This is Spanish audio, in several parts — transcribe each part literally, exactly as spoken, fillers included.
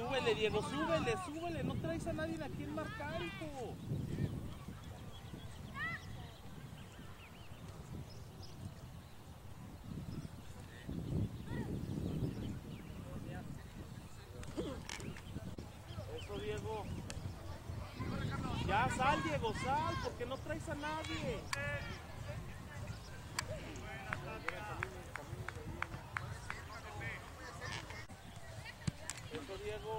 súbele, Diego, súbele, súbele. No traes a nadie a quien marcar, hijo. Eso, Diego. Ya sal, Diego, sal, porque no traes a nadie. Eso, Diego.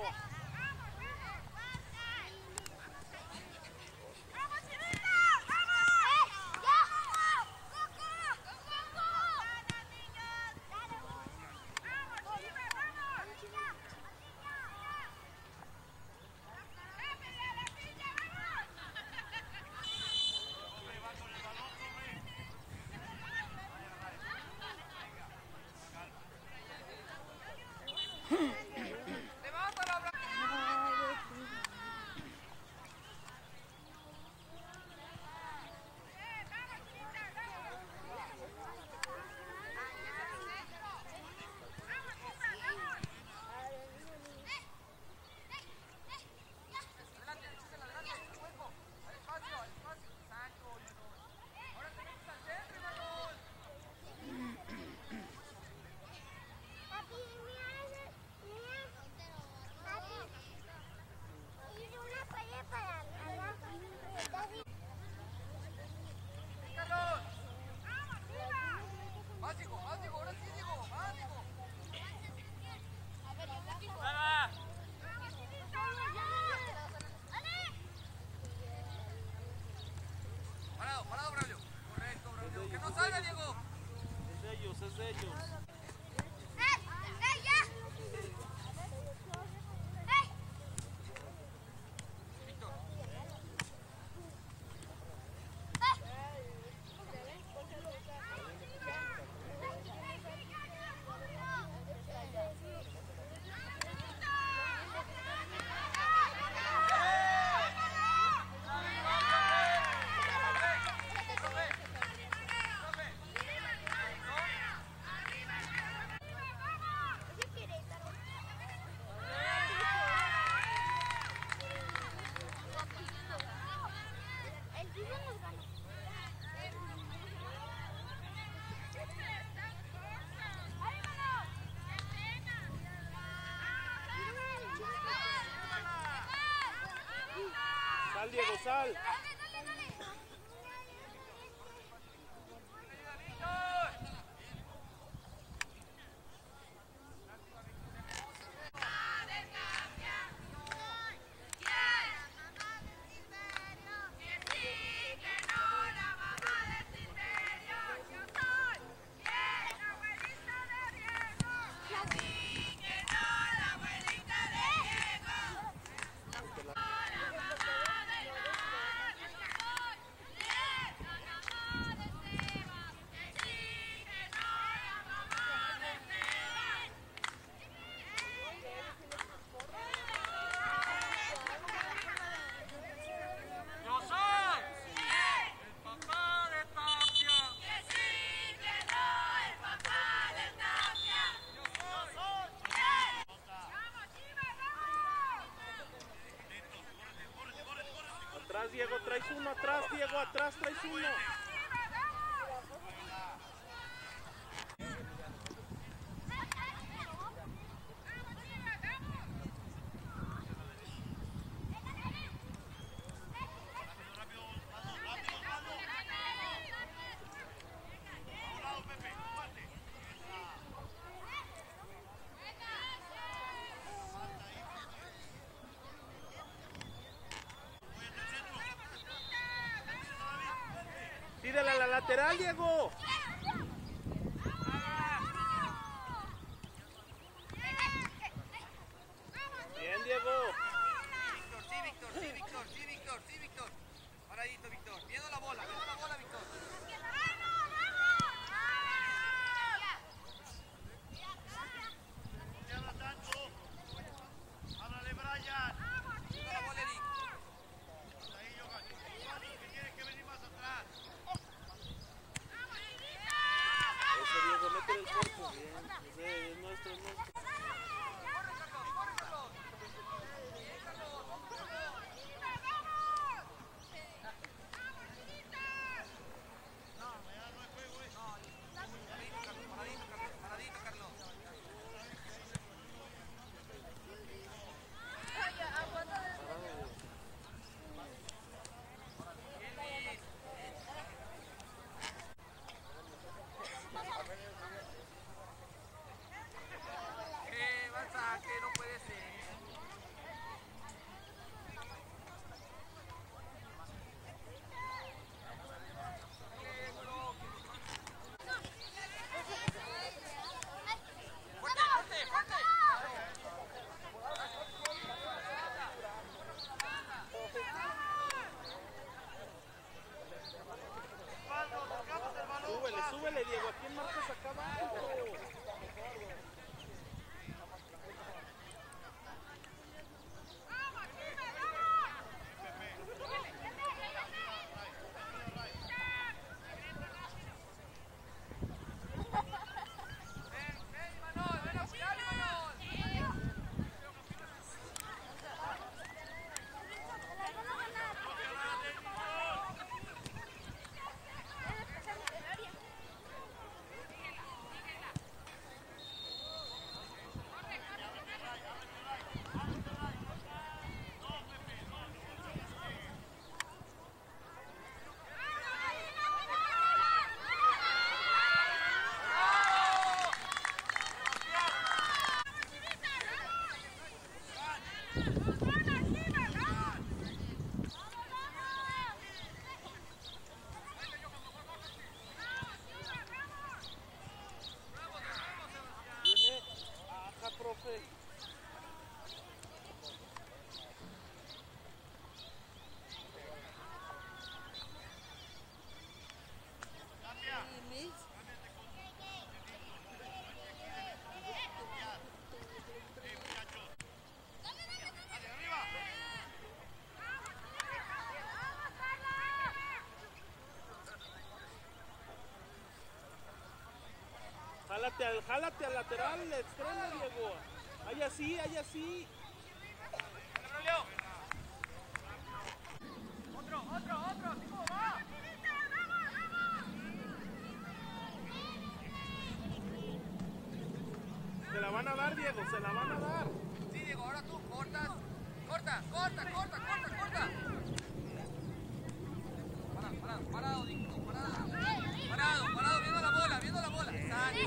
Parado, parado, Braulio. Correcto, Braulio. Que no salga, Diego. Es de ellos, es de ellos. Sal, Diego, sal. Atrás, Diego, traes uno, atrás, Diego, atrás, traes uno. Tírale a la lateral, Diego. Bien, Diego. Víctor, sí, Víctor, sí, Víctor, sí, Víctor, sí, Víctor. Paradito, Víctor. Viendo la bola, viendo la bola, Víctor. ¡Háblale, Brian! Viendo la bola, Eric. Ahí, Johan. Que tienes que venir más atrás. Eso, Diego, mete el cuerpo. Bien, es nuestro, es nuestro. Corre, Carlos, corre, Carlos. Jálate al, jálate al lateral, al extremo, Diego. Ahí así, ahí así. Otro, otro, otro, así como va. Se la van a dar, Diego, se la van a dar. Sí, Diego, ahora tú cortas. Corta, corta, corta, corta, corta. Parado, parado, parado, Diego, parado. Parado, parado, viendo la bola, viendo la bola. Exacto.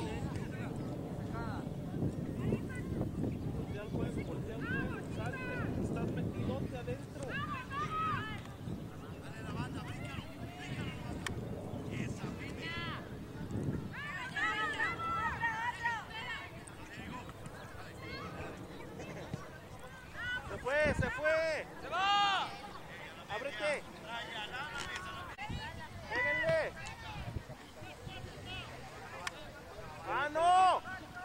Voltea al juego, voltea al juego, salte, estás metidote adentro. Dale la banda, bríncalo, bríncalo la banda. Esa, bríncalo. Se fue, se fue. ¡Se va! Ábrete. Raya, nada más esa. Péguenle. ¡Ah, no!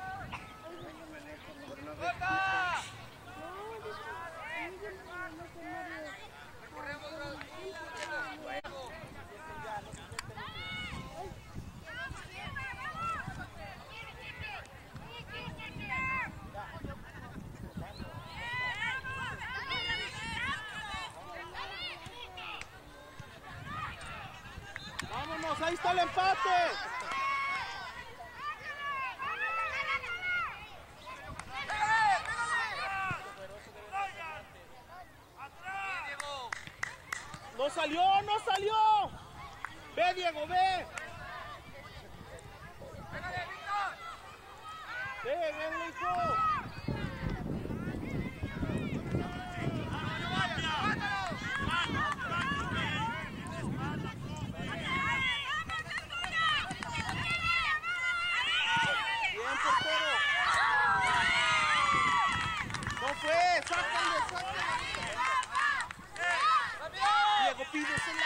¡Corta! Corremos, bro. Juego. ¡Vámonos! ¡Ahí está el empate! ¡No salió! ¡No salió! ¡Ve, Diego, ve! ¡Pégale, Víctor! ¡Ve, ve, hijo! ¡Bien, portero! ¡No fue! ¡Sácale, sácale! Diego, pídesela.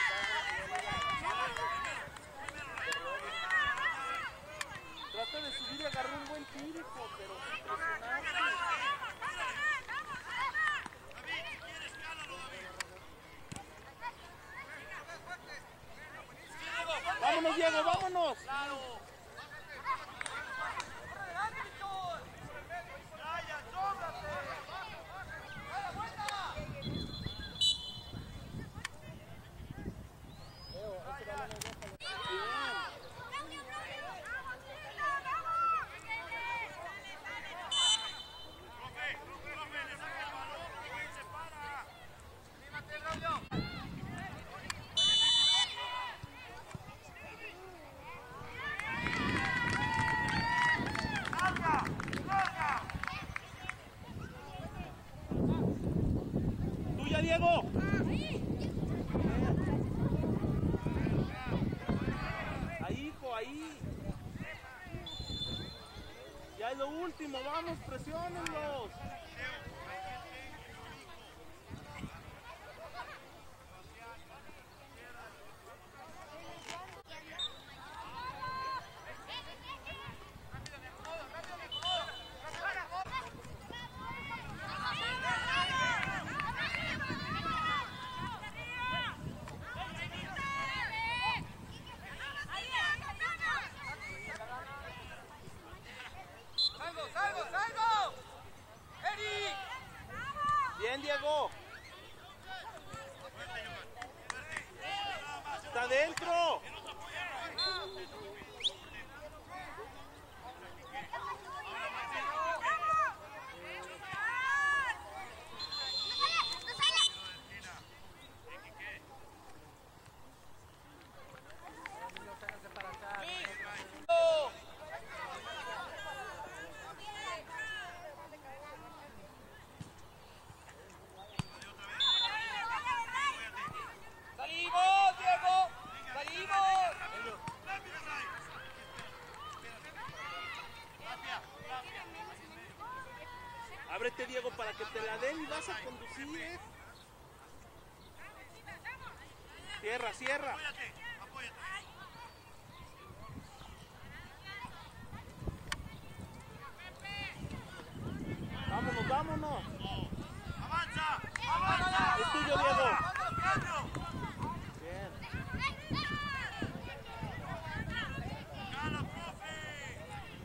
Trata de subir y agarrar un buen tiro, hijo, pero sin presionarte. David, si quieres, cálalo, David. ¡Vámonos, Diego, vámonos! Raya, sóbrate. Profe, profe, le saca el balón, profe, y se para. ¡Anímate, Braulio! ¡Larga! ¡Larga! ¡Tuya, Diego! Ahí, hijo, ahí. Ya es lo último, vamos, presiónenlos. ¡Salgo, salgo, salgo! ¡Eric! Bien, Diego. Está adentro. ¡Salimos, Diego! ¡Salimos! ¡Rápido, Ray! Rápida, rápida. Ábrete, Diego, para que te la den y vas a conducir, ¿eh? Cierra, cierra. Apóyate, apóyate. Vámonos, vámonos. ¡Avanza! ¡Avanza! Es tuyo, Diego. ¡Cambio! Bien. ¡Cala, profe!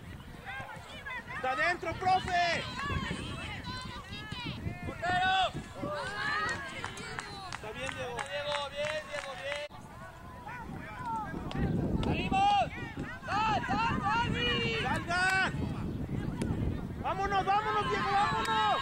¡Vámonos, vámonos, Diego, vámonos!